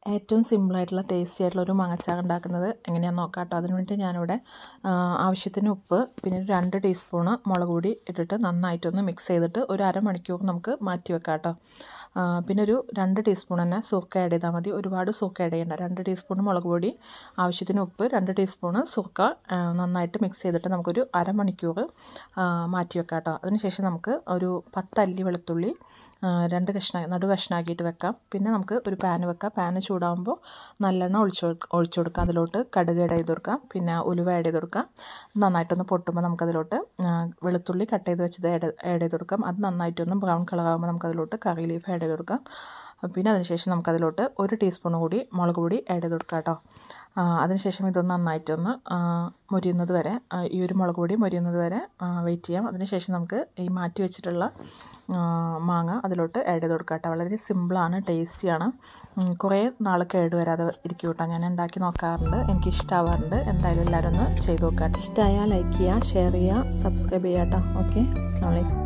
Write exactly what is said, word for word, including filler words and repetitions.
ഏറ്റവും സിമ്പിളായിട്ടുള്ള ടേസ്റ്റി ആയിട്ടുള്ള ഒരു മാങ്ങച്ചാർ ഉണ്ടാക്കുന്നത് എങ്ങനെയാണെന്ന് നോക്കാം കേട്ടോ. അതിനുവേണ്ടി ഞാനിവിടെ ആവശ്യത്തിന് ഉപ്പ്, പിന്നെ ഒരു രണ്ട് ടീസ്പൂണ് മുളക് പൊടി ഇട്ടിട്ട് നന്നായിട്ടൊന്ന് മിക്സ് ചെയ്തിട്ട് ഒരു അരമണിക്കൂർ നമുക്ക് മാറ്റി വെക്കാം കേട്ടോ. പിന്നെ ഒരു രണ്ട് ടീസ്പൂൺ തന്നെ സുർക്ക ആഡ് ചെയ്താൽ മതി. ഒരുപാട് സുർക്ക ആഡ് ചെയ്യേണ്ട. രണ്ട് ടീസ്പൂൺ മുളക് പൊടി, ആവശ്യത്തിന് ഉപ്പ്, രണ്ട് ടീസ്പൂണ് സുർക്ക നന്നായിട്ട് മിക്സ് ചെയ്തിട്ട് നമുക്കൊരു അരമണിക്കൂർ മാറ്റി വെക്കാം കേട്ടോ. അതിനുശേഷം നമുക്ക് ഒരു പത്തല്ലി വെളുത്തുള്ളി രണ്ട് കഷ്ണ നടു കഷ്ണമാക്കിയിട്ട് വെക്കാം. പിന്നെ നമുക്ക് ഒരു പാന് വെക്കാം. പാന് ചൂടാകുമ്പോൾ നല്ലെണ്ണ ഒഴിച്ച് ഒഴിച്ചു കൊടുക്കാം. അതിലോട്ട് കടുക് ആഡ് ചെയ്ത് കൊടുക്കാം. പിന്നെ ഉലുവ ആഡ് ചെയ്ത് കൊടുക്കാം. നന്നായിട്ടൊന്ന് പൊട്ടുമ്പോൾ നമുക്കതിലോട്ട് വെളുത്തുള്ളി കട്ട് ചെയ്ത് വെച്ചത് ആഡ് ആഡ് ചെയ്ത് കൊടുക്കാം. അത് നന്നായിട്ടൊന്ന് ബ്രൗൺ കളറാകുമ്പോൾ നമുക്കതിലോട്ട് കറി ലീഫ് ആഡ് ചെയ്ത് കൊടുക്കാം. പിന്നെ അതിനുശേഷം നമുക്കതിലോട്ട് ഒരു ടീസ്പൂൺ കൂടി മുളക് പൊടി ആഡ് ചെയ്ത് കൊടുക്കാം കേട്ടോ. അതിനുശേഷം ഇതൊന്ന് നന്നായിട്ടൊന്ന് മൊരിയുന്നത് വരെ, ഈ ഒരു മുളക് പൊടി മൊരിയുന്നത് വരെ വെയിറ്റ് ചെയ്യാം. അതിനുശേഷം നമുക്ക് ഈ മാറ്റി വെച്ചിട്ടുള്ള മാങ്ങ അതിലോട്ട് ആഡ് ചെയ്ത് കൊടുക്കാം കേട്ടോ. വളരെ സിമ്പിളാണ്, ടേസ്റ്റിയാണ്. കുറേ നാൾ കേട് വരാതെ ഇരിക്കും കേട്ടോ. ഞാൻ ഉണ്ടാക്കി നോക്കാറുണ്ട്, എനിക്ക് ഇഷ്ടമാവാറുണ്ട്. എന്തായാലും എല്ലാവരും ഒന്ന് ചെയ്ത് നോക്കാം. ഇഷ്ടമായാൽ ലൈക്ക് ചെയ്യുക, ഷെയർ ചെയ്യുക, സബ്സ്ക്രൈബ് ചെയ്യാം കേട്ടോ. ഓക്കെ, അസ്സലാമു അലൈക്കും.